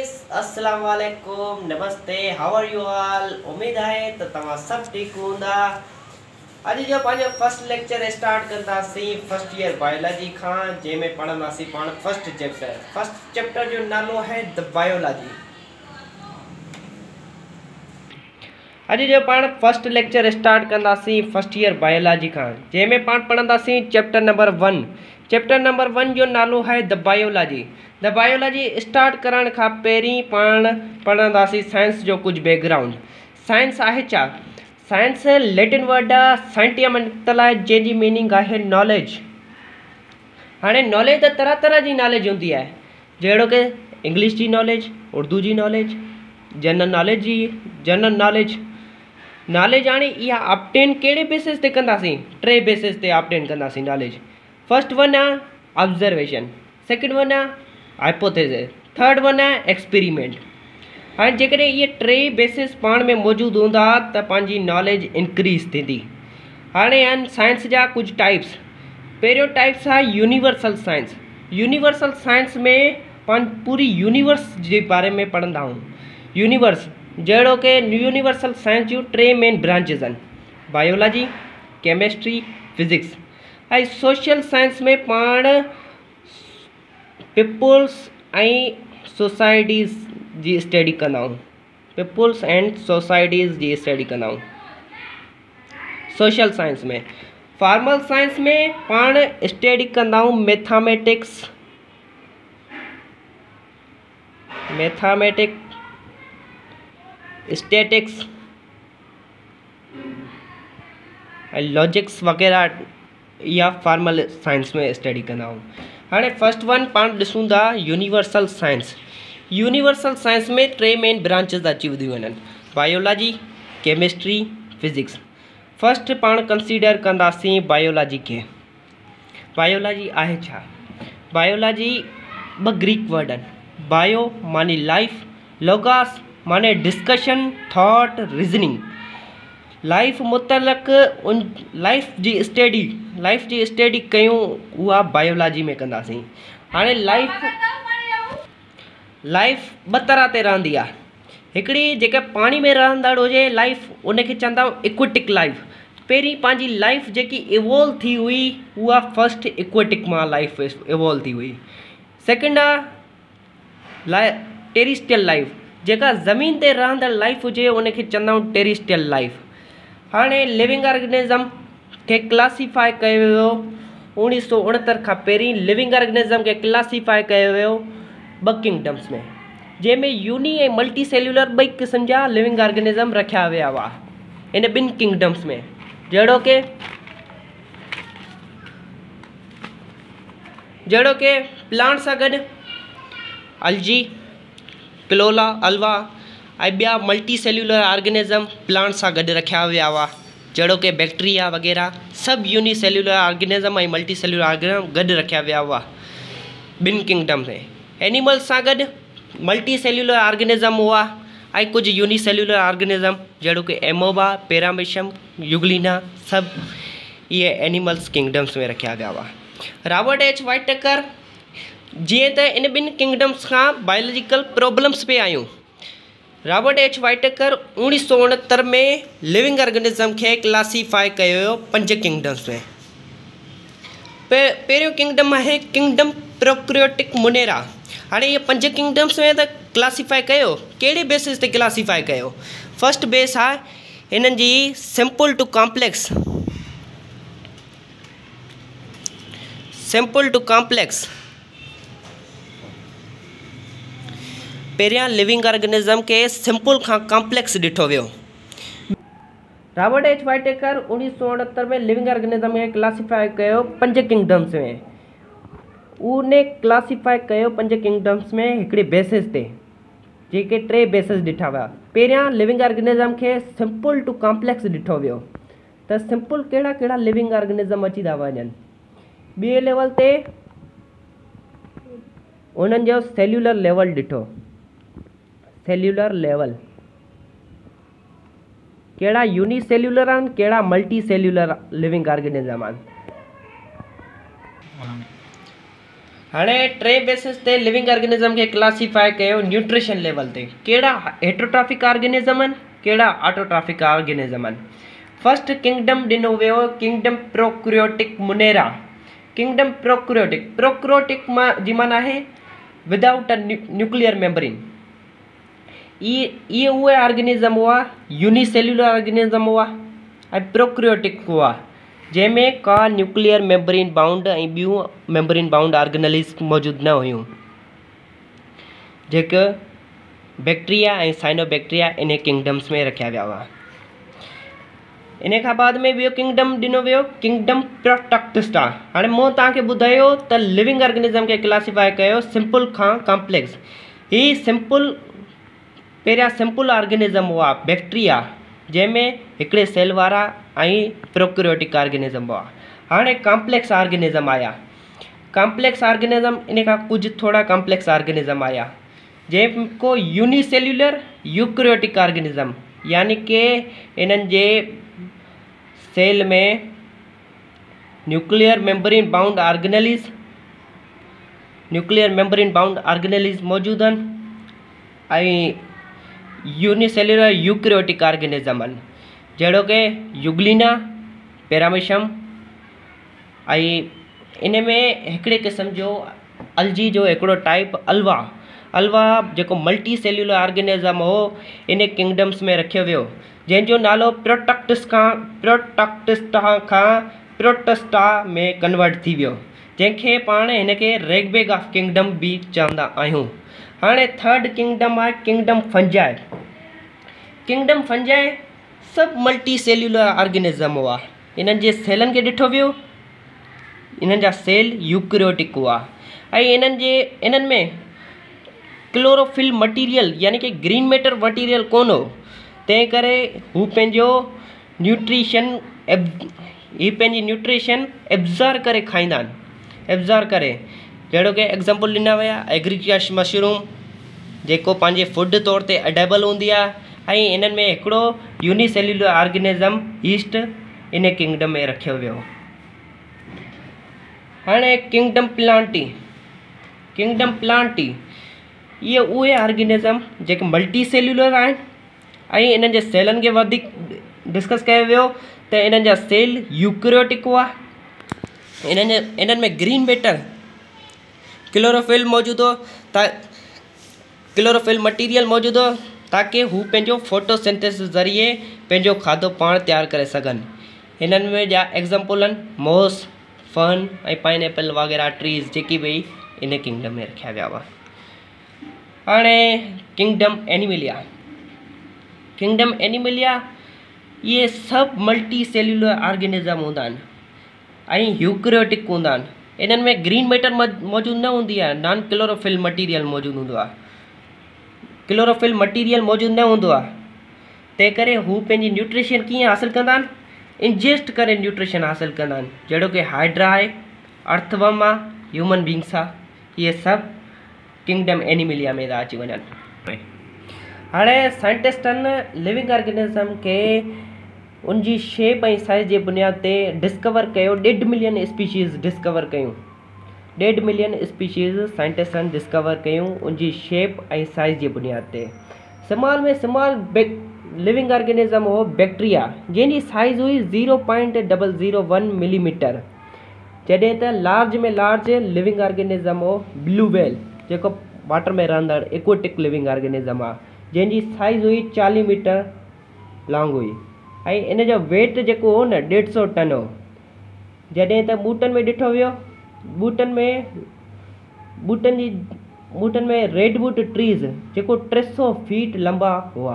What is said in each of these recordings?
Guys अस्सलाम वालेकुम नमस्ते हाउ आर यू ऑल। उम्मीद है तो तव्हां सब ठीक हूंदा। अॼु जो पंहिंजो फर्स्ट लेक्चर स्टार्ट कंदासीं फर्स्ट ईयर बायोलॉजी खां, जंहिंमें पढ़ंदासीं पाण फर्स्ट चैप्टर जो नालो है द बायोलॉजी। अॼु जो पाण फर्स्ट लेक्चर स्टार्ट कंदासीं फर्स्ट ईयर बायोलॉजी खां, जंहिंमें पाण पढ़ंदासीं चैप्टर नंबर 1। चैप्टर नंबर 1 जो नालो है the biology. The biology start करण खां पहिरीं पाण पढ़ंदासीं साइंस जो कुछ बैकग्राउंड। साइंस आहे छा? साइंस लैटिन वर्ड आहे साइंटिया मतलब आहे, जंहिंजी मीनिंग आहे नॉलेज। हाणे नॉलेज त तरह तरह जी नॉलेज हूंदी आहे, जहिड़ो कि इंग्लिश जी नॉलेज, उर्दू जी नॉलेज, जनरल नॉलेज हाणे इहा ऑब्टेन कहिड़े बेसिस ते कंदासीं? 3 बेसिस ते ऑब्टेन कंदासीं नॉलेज। फर्स्ट वन आहे ऑब्जर्वेशन, सेकंड वन आहे हाइपोथेसिस, थर्ड वन आहे एक्सपेरिमेंट। हाणे जेकॾहिं इहे 3 बेसिस पाण में मौजूदु हूंदा त पंहिंजी नॉलेज इंक्रीज़ थींदी। हाणे आहिनि साइंस जा कुझु टाइप्स। पहिरियों टाइप्स आहे यूनिवर्सल साइंस। यूनिवर्सल साइंस में पाण पूरी यूनिवर्स जे बारे में पढ़ंदा आहियूं। यूनिवर्स जहिड़ो कि यूनिवर्सल साइंस जूं 3 मेन ब्रांचिस आहिनि, बायोलॉजी, केमिस्ट्री, फिजिक्स। ऐं सोशल साइंस में पाण पीपुल्स ऐं सोसाइटीज़ जी स्टडी कंदा आहियूं। पीपुल्स एंड सोसाइटीज़ जी स्टडी कंदा आहियूं सोशल साइंस में। फॉर्मल साइंस में पाण स्टडी कंदा आहियूं मैथमेटिक्स, स्टैटिक्स ऐं लॉजिक्स वग़ैरह, या फॉर्मल साइंस में स्टडी कंदा आहियूं। हाणे फर्स्ट वन पाण ॾिसूं था यूनिवर्सल साइंस। यूनिवर्सल साइंस में 3 मेन ब्रांचेस अची वधियूं आहिनि, बायोलॉजी, केमिस्ट्री, फिजिक्स। फर्स्ट पाण कंसीडर कंदासीं बायोलॉजी खे। बायोलॉजी आहे छा? बायोलॉजी 2 ग्रीक वर्ड आहिनि। बायो माने लाइफ, लोगास माने डिस्कशन, थॉट, रीजनिंग। लाइफ मुतलक लाइफ जी स्टडी कयूं, उहा बायोलॉजी में कंदासीं। हाणे लाइफ 2 तरह ते रहंदी आहे। हिकिड़ी जेका पाणी में रहंदड़ हुजे लाइफ, उनखे चवंदा आहियूं एक्वेटिक लाइफ। पहिरीं पंहिंजी लाइफ जेकी इवॉल्व थी हुई उहा फर्स्ट एक्वेटिक मां लाइफ इवॉल्व थी हुई। सेकेंड आहे टेरिस्ट्रियल लाइफ, जेका ज़मीन ते रहंदड़ लाइफ हुजे उनखे चवंदा आहियूं टेरिस्ट्रियल लाइफ। हाणे लिविंग ऑर्गेनिज़म खे क्लासीफाई कयो वियो 1969 खां पहिरीं। लिविंग ऑर्गेनिज़म खे क्लासीफाई कयो वियो 2 किंगडम्स में, जंहिंमें यूनी ऐं मल्टी सेल्यूलर 2 क़िस्म जा लिविंग ऑर्गेनिज़म रखिया विया हुआ इन 2 किंगडम्स में, जहिड़ो कि प्लांट सां गॾु अलजी, क्लोला, अल्वा ऐं ॿिया मल्टी सेल्यूलर ऑर्गेनिज़म प्लांट सां गॾु रखिया विया हुआ, जहिड़ो कि बैक्टीरिया वग़ैरह सभु यूनी सेल्यूलर ऑर्गेनिज़म ऐं मल्टी सेल्यूलर ऑर्गेनिज़म गॾु रखिया विया हुआ 2 किंगडम में। एनिमल्स सां गॾु मल्टी सेल्यूलर ऑर्गेनिज़म हुआ ऐं कुझु यूनी सेल्यूलर ऑर्गेनिज़म, जहिड़ो कि एमोबा, पैरामीशियम, यूग्लिना, सभु इहे एनिमल्स किंगडम्स में रखिया विया हुआ। रॉबर्ट एच वाइटेकर जीअं त इन 2 किंगडम्स खां बायोलॉजिकल प्रॉब्लम्स पे आयूं। रॉबर्ट एच वाइटेकर 1969 में लिविंग ऑर्गेनिज़म खे क्लासीफाई कयो वियो 5 किंगडम्स में। पहिरियों किंगडम आहे किंगडम प्रोक्रियोटिक मुनेरा। हाणे इहे 5 किंगडम्स में त क्लासीफाई कयो, कहिड़े बेसिस ते क्लासीफाई कयो? फर्स्ट बेस आहे हिननि जी सिंपल टू कॉम्प्लेक्स। पहिरियां लिविंग ऑर्गेनिज़म खे सिंपल खां कॉम्प्लेक्स ॾिठो वियो। रॉबर्ट एच वाइटेकर 1969 में लिविंग ऑर्गेनिज़म खे क्लासीफाई कयो 5 किंगडम्स में। उन क्लासीफाई कयो 5 किंगडम्स में हिकिड़े बेसिस ते, जेके 3 बेसिस ॾिठा विया। पहिरियां लिविंग ऑर्गेनिज़म खे सिंपल टू कॉम्प्लेक्स ॾिठो वियो। त सिंपल कहिड़ा लिविंग ऑर्गेनिज़म अची था वञनि। ॿिए लेवल ते उन्हनि जो सेल्यूलर लेवल ॾिठो। सेल्यूलर लेवल कहिड़ा यूनी सेल्यूलर आहिनि, कहिड़ा मल्टी सेल्यूलर लिविंग ऑर्गेनिज़म आहिनि। हाणे टे बेसिस ते लिविंग ऑर्गेनिज़म खे क्लासीफाई कयो न्यूट्रिशन लेवल ते। कहिड़ा हेटरोट्रॉफिक ऑर्गेनिज़म आहिनि, कहिड़ा ऑटोट्रॉफिक ऑर्गेनिज़म आहिनि। फर्स्ट किंगडम ॾिनो वियो kingdom prokaryotic Monera. Kingdom prokaryotic जी माना आहे विदाउट अ न्यूक्लियर मेम्ब्रेन। ये उहे ऑर्गेनिज़म हुआ यूनिसेल्युलर ऑर्गेनिज़म हुआ ऐं प्रोक्रियोटिक हुआ जंहिंमें का न्यूक्लियर मेम्ब्रेन बाउंड ऐं ॿियूं मेम्ब्रेन बाउंड ऑर्गेनलिस मौजूदु न हुयूं, जेके बैक्टीरिया ऐं साइनोबैक्टीरिया इन किंगडम्स में रखिया विया हुआ। इन खां बाद में ॿियो किंगडम ॾिनो वियो किंगडम प्रोटक्टिस्टा। हाणे मूं तव्हांखे ॿुधायो त लिविंग ऑर्गेनिज़म खे क्लासीफाई कयो सिंपल खां कॉम्प्लेक्स। ही सिंपल पहिरियां सिंपल ऑर्गेनिज़म हुआ बैक्टीरिया, जंहिंमें हिकिड़े सेल वारा ऐं प्रोक्रियोटिक ऑर्गेनिज़म हुआ। हाणे कॉम्प्लेक्स ऑर्गेनिज़म आया। कॉम्प्लेक्स ऑर्गेनिज़म इन खां कुझु थोरा कॉम्प्लेक्स ऑर्गेनिज़म आया, जेको यूनिसेल्युलर यूक्रियोटिक ऑर्गेनिज़म, यानी कि इन्हनि जे सेल में न्यूक्लियर मेम्ब्रेन बाउंड ऑर्गेनलिस मौजूदु आहिनि ऐं यूनिसेल्युलर यूक्रियोटिक ऑर्गेनिज़म आहिनि, जहिड़ो कि युग्लिना, पैरामीशियम ऐं इन में हिकिड़े क़िस्म जो अलजी जो हिकिड़ो टाइप अल्वा जेको मल्टी सेल्युलर ऑर्गेनिज़म हो इन किंगडम्स में रखियो वियो, जंहिंजो नालो प्रोटस्टा में कन्वर्ट थी वियो, जंहिंखे पाण हिन खे रेगबेग ऑफ किंगडम भी चवंदा आहियूं। हाणे थर्ड किंगडम आहे किंगडम फंजाई। किंगडम फंजाई सब मल्टी सेल्युलर ऑर्गेनिज़म हुआ। इन्हनि जे सेलनि खे ॾिठो वियो, इन्हनि जा सेल यूक्रियोटिक हुआ ऐं इन्हनि में क्लोरोफिल मटीरियल यानी कि ग्रीन मैटर मटीरियल कोन हो, तंहिं करे हू पंहिंजी न्यूट्रिशन एब्ज़ॉर्ब करे खाईंदा आहिनि। जहिड़ो कि एग्ज़ाम्पल ॾिना विया एग्रीकश मशरूम, जेको पंहिंजे फूड तौर ते एडेबल हूंदी आहे ऐं इन्हनि में हिकिड़ो यूनिसेल्युलर ऑर्गेनिज़म ईस्ट इन किंगडम में रखियो वियो। हाणे किंगडम प्लांटी इहे उहे ऑर्गेनिज़म जेके मल्टी सेल्युलर आहिनि ऐं इन्हनि जे सेलनि खे वधीक डिस्कस कयो वियो त इन्हनि जा सेल यूक्रियोटिक हुआ। इन्हनि में ग्रीन मैटर क्लोरोफिल मटीरियल मौजूदु हो ताकि हू पंहिंजो फोटोसिंथेसिस ज़रिए पंहिंजो खाधो पाण तयारु करे सघनि। हिननि में जा एग्ज़ाम्पल आहिनि मोस, फर्न ऐं पाइनएप्पल वग़ैरह ट्रीज़ जेकी भई इन किंगडम में रखिया विया हुआ। हाणे किंगडम एनिमलिया इहे सभु मल्टी सेल्युलर ऑर्गेनिज़म हूंदा आहिनि ऐं यूक्रियोटिक हूंदा आहिनि। इन्हनि में ग्रीन मैटर मौजूदु न हूंदी आहे, नॉन क्लोरोफिल मटीरियल मौजूदु हूंदो आहे। क्लोरोफिल मटीरियल मौजूदु न हूंदो आहे, तंहिं करे हू पंहिंजी न्यूट्रिशन कीअं हासिलु कंदा आहिनि, इंजेस्ट करे न्यूट्रिशन हासिलु कंदा आहिनि, जहिड़ो कि हाइड्रा आहे, अर्थवर्म आहे, ह्यूमन बींग्स आहे। इहे सभु किंगडम एनिमलिया में था अची वञनि। हाणे साइंटिस्टनि लिविंग ऑर्गेनिज़म खे उनजी शेप ऐं साइज़ जे बुनियाद ते डिस्कवर कयो। 1.5 मिलियन स्पीशीज़ डिस्कवर कयूं। 1.5 मिलियन स्पीशीज़ साइंटिस्टनि डिस्कवर कयूं उनजी शेप ऐं साइज़ जे बुनियाद ते। स्मॉल लिविंग ऑर्गेनिज़म हो बैक्टीरिया, जंहिंजी साइज़ हुई 0.001 मिलीमीटर, जॾहिं त लार्ज लिविंग ऑर्गेनिज़म हो ब्लू व्हेल, जेको वाटर में रहंदड़ एक्वेटिक लिविंग ऑर्गेनिज़म आहे, जंहिंजी साइज़ हुई 40 मीटर लॉन्ग हुई ऐं इन जो वेट जेको हो न 150 टन हो। जॾहिं त ॿूटनि में ॾिठो वियो, ॿूटनि में रेडवुड ट्रीज़ जेको 300 फीट लंबा हुआ।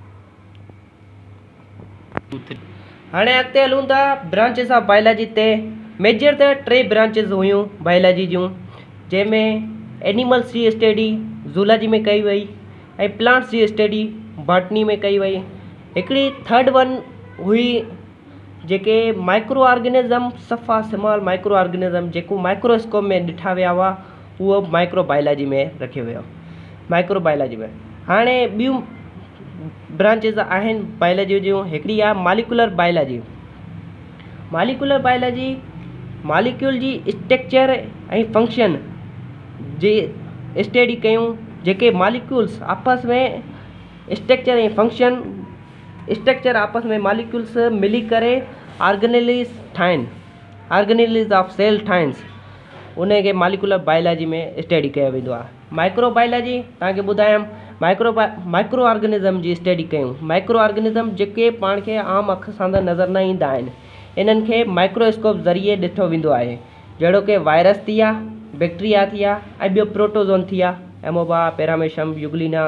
हाणे अॻिते हलूं था ब्रांचिस ऑफ बायोलॉजी ते। मेजर त 3 ब्रांचिस हुयूं बायोलॉजी जूं, जंहिंमें एनिमल्स जी स्टडी ज़ूलॉजी में कई वई ऐं प्लांट्स जी स्टडी बॉटनी में कई वई। हिकिड़ी थर्ड वन हुई जेके माइक्रो ऑर्गेनिज़म, सफ़ा स्मॉल माइक्रो ऑर्गेनिज़म जेको माइक्रोस्कोप में ॾिठा विया हुआ, उहो माइक्रोबायोलॉजी में रखियो वियो, माइक्रोबायोलॉजी में। हाणे ॿियूं ब्रांचिस आहिनि बायोलॉजी जूं। हिकिड़ी आहे मॉलिक्यूलर बायोलॉजी। मॉलिक्यूल जी स्ट्रक्चर ऐं फंक्शन जी स्टडी कयूं जेके मॉलिक्यूल्स आपस में स्ट्रक्चर ऐं फंक्शन स्ट्रक्चर आपस में मॉलिक्यूल्स मिली करे ऑर्गेनेलिस ठाहिनि ऑर्गेनेलिस ऑफ सेल ठाहिनि उनखे मॉलिक्यूलर बायोलॉजी में स्टडी कयो वेंदो आहे। माइक्रोबायोलॉजी तव्हांखे ॿुधायमि माइक्रो ऑर्गेनिज़म जी स्टडी कयूं। माइक्रो ऑर्गेनिज़म जेके पाण खे आम अख सां त नज़र न ईंदा आहिनि इन्हनि खे माइक्रोस्कोप ज़रिए ॾिठो वेंदो आहे जहिड़ो कि वायरस थी विया बैक्टीरिया थी विया ऐं ॿियो प्रोटोज़ोन थी विया एमोबा पैरामेशम यूग्लिना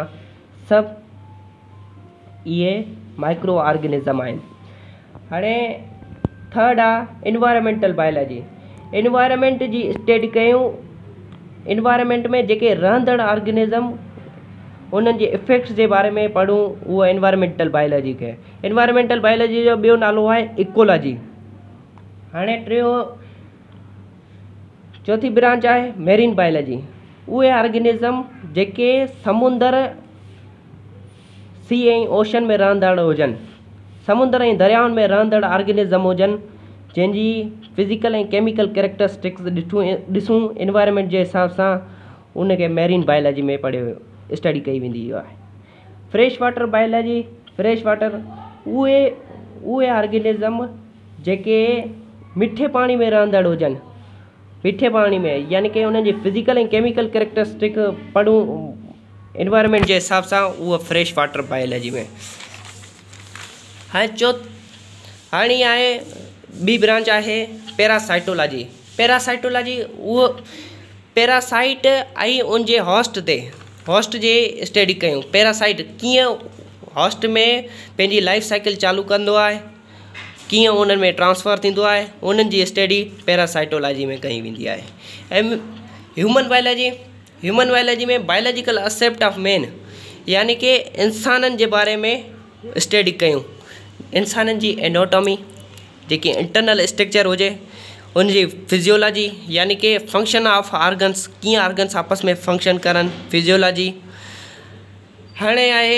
सभु इहे माइक्रो ऑर्गेनिज़म आहिनि। हाणे थर्ड आहे इन्वायरमेंटल बायोलॉजी। इन्वायरमेंट जी स्टडी कयूं। इन्वायरमेंट में जेके रहंदड़ ऑर्गेनिज़म उन्हनि जे इफेक्ट्स जे बारे में पढ़ूं उहा इन्वायरमेंटल बायोलॉजी खे। इन्वायरमेंटल बायोलॉजी जो ॿियो नालो आहे इकोलॉजी। हाणे चौथी ब्रांच आहे मेरीन बायोलॉजी। उहे ऑर्गेनिज़म जेके समुंदर सी ऐं ओशन में रहंदड़ हुजनि समुंदर ऐं दरियाउनि में रहंदड़ ऑर्गेनिज़म हुजनि जंहिंजी फिज़िकल ऐं केमिकल कैरेक्टरिस्टिक्स ॾिसूं इन्वायरमेंट जे हिसाब सां उनखे मेरीन बायोलॉजी में पढ़ियो स्टडी कई वेंदी आहे। Fresh water biology. Fresh water उहे ऑर्गेनिज़म जेके मिठे पाणी में रहंदड़ हुजनि मिठे पाणी में यानी कि उन्हनि जी फिज़िकल ऐं केमिकल कैरेक्टरिस्टिक पढ़ूं इन्वायरमेंट जे हिसाब सां उहा फ्रेश वाटर बायोलॉजी में। हाणे आहे ॿी ब्रांच आहे पैरासाइटोलॉजी। पैरासाइटोलॉजी उहो पैरासाइट ऐं उनजे होस्ट जे स्टडी कयूं। पैरासाइट कीअं होस्ट में पंहिंजी लाइफ साइकिल चालू कंदो आहे कीअं उन्हनि में ट्रांसफ़र थींदो आहे उन्हनि जी स्टडी पैरासाइटोलॉजी में कई वेंदी आहे। ऐं ह्यूमन बायोलॉजी में बायोलॉजिकल एस्पेक्ट ऑफ मैन यानी कि इंसाननि जे बारे में स्टडी कयूं। इंसाननि जी एनाटॉमी जेकी इंटरनल स्ट्रक्चर हुजे उनजी फिजियोलॉजी यानी कि फंक्शन ऑफ ऑर्गन्स कीअं ऑर्गन्स आपस में फंक्शन करनि फिजियोलॉजी। हाणे आहे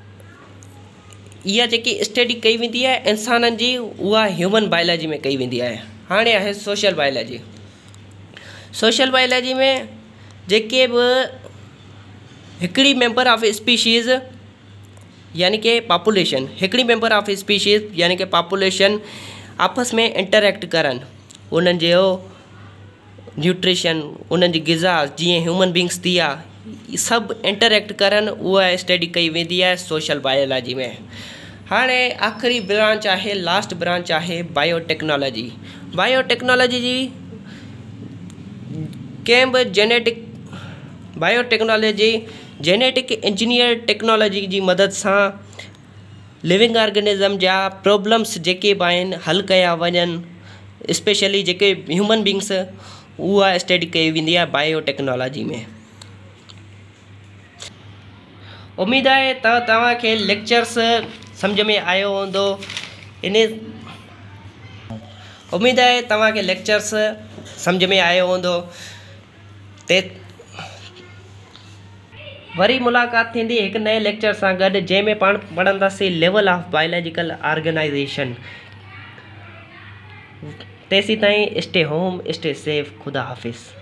इहा जेकी स्टडी कई वेंदी आहे इंसाननि जी उहा ह्यूमन बायोलॉजी में कई वेंदी आहे। हाणे आहे सोशल बायोलॉजी। सोशल बायोलॉजी में जेके बि हिकिड़ी मेंबर ऑफ स्पीशीज़ यानी कि पॉपुलेशन हिकिड़ी मेंबर ऑफ स्पीशीज़ यानी कि पॉपुलेशन आपस में इंटरेक्ट करनि उन्हनि जो न्यूट्रिशन उन्हनि जी ग़िज़ा जीअं ह्यूमन बींग्स थी विया सभु इंटरेक्ट करनि उहा स्टडी कई वेंदी आहे सोशल बायोलॉजी में। हाणे आख़िरी ब्रांच आहे लास्ट ब्रांच आहे बायोटेक्नोलॉजी। बायोटेक्नोलॉजी जी कंहिं बि जेनेटिक इंजीनियर टेक्नोलॉजी जी मदद सां लिविंग ऑर्गेनिज़म जा प्रॉब्लम्स जेके बि आहिनि हल कया वञनि स्पेशली जेके ह्यूमन बींग्स उहा स्टडी कई वेंदी आहे बायोटेक्नोलॉजी में। उम्मीद आहे त तव्हांखे लेक्चर्स सम्झ में आयो हूंदो। उम्मीद आहे तव्हांखे लेक्चर्स सम्झ में आयो हूंदो। वरी मुलाक़ात थींदी हिकु नए लेक्चर सां गॾु जंहिंमें पाण पढ़ंदासीं लेवल ऑफ बायोलॉजिकल ऑर्गेनाइजेशन। तेसीं ताईं स्टे होम स्टे सेफ। ख़ुदा हाफ़िज़।